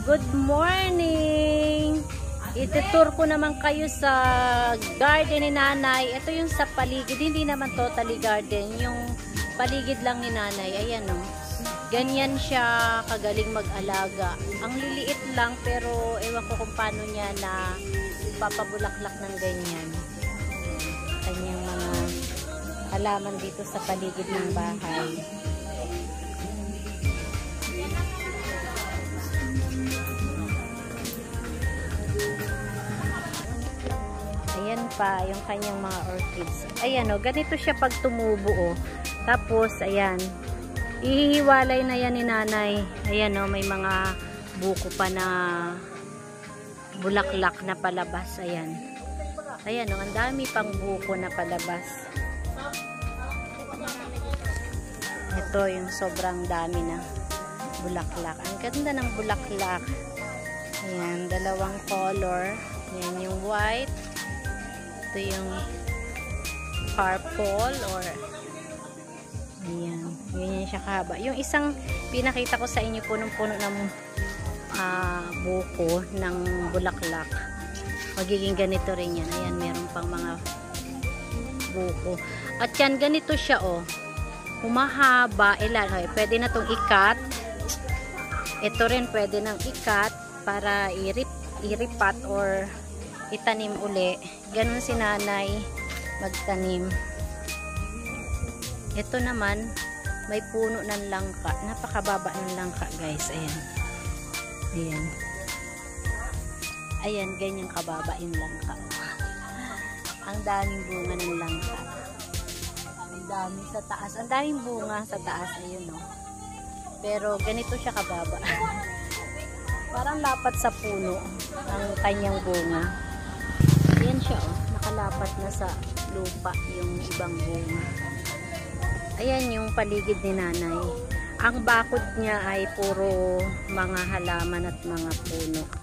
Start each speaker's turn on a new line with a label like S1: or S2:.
S1: Good morning! Itutur ko naman kayo sa garden ni nanay. Ito yung sa paligid, hindi naman totally garden. Yung paligid lang ni nanay. Ayan o. Ganyan siya kagaling mag-alaga. Ang liliit lang pero ewan ko kung paano niya na papabulaklak ng ganyan. Kanyang mga halaman dito sa paligid ng bahay. Ayan pa, yung kanyang mga orchids. Ayan o, ganito siya pag tumubo o. Tapos, ayan. Ihihiwalay na yan ni nanay. Ayan o, may mga buko pa na bulaklak na palabas. Ayan. Ayan o, ang dami pang buko na palabas. Ito yung sobrang dami na bulaklak. Ang ganda ng bulaklak. Ayan, dalawang color. Ayan yung white. Ito yung purple or ayan, ganyan siya kahaba. Yung isang pinakita ko sa inyo punong-puno ng buko ng bulaklak. Magiging ganito rin yan. Ayan, meron pang mga buko. At yan, ganito siya oh. Humahaba. Ilan? Okay, pwede na itong ikat. Ito rin pwede nang ikat para iripat or itanim uli. Ganun si nanay magtanim. Ito naman may puno ng langka. Napakababa ng langka, guys. Ayan. Ayan. Ayan, ganyan kababa yung langka. Ang daming bunga ng langka. Ang dami sa taas. Ang daming bunga sa taas. Ayun, no. Pero ganito siya kababa. Parang lapat sa puno ang kanyang bunga. Ayan siya, oh. Nakalapat na sa lupa yung ibang bunga. Ayan yung paligid ni nanay. Ang bakod niya ay puro mga halaman at mga puno.